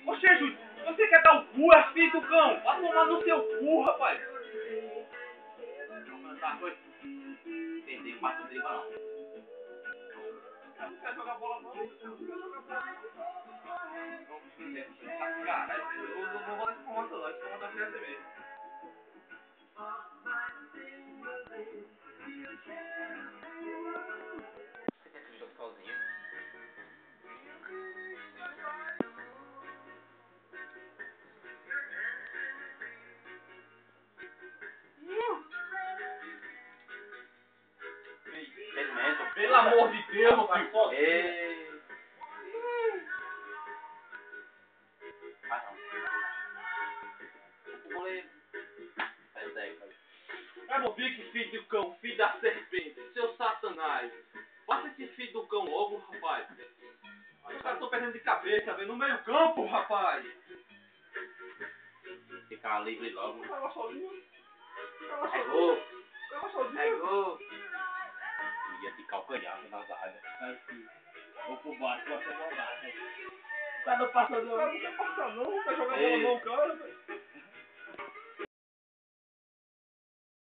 Oxe, Júlio, você quer dar o cu, é filho do cão? Vai tomar no seu cu, rapaz. Não, tá coisa. Entendeu? Mas não briga não. Não quer jogar bola não? Não quer jogar bola não? Cara, eu não vou dar informação não. Essa informação é você mesmo. Você quer que eu jogue sozinho? Pelo amor de Deus, meu filho. Ah, não. O goleiro. É Mobique, filho do cão, filho da serpente, seu satanás. Faça esse filho do cão logo, rapaz. Os caras estão perdendo de cabeça, velho, no meio campo, rapaz. Ficar livre logo. Tava sozinho. É gol. Tava sozinho. É gol. Ia de calcanhar na zaga. Aí sim. Vou pro baixo, vai ser mandado. Tá não passa não. Não quer passar não, não quer jogar bola não, cara.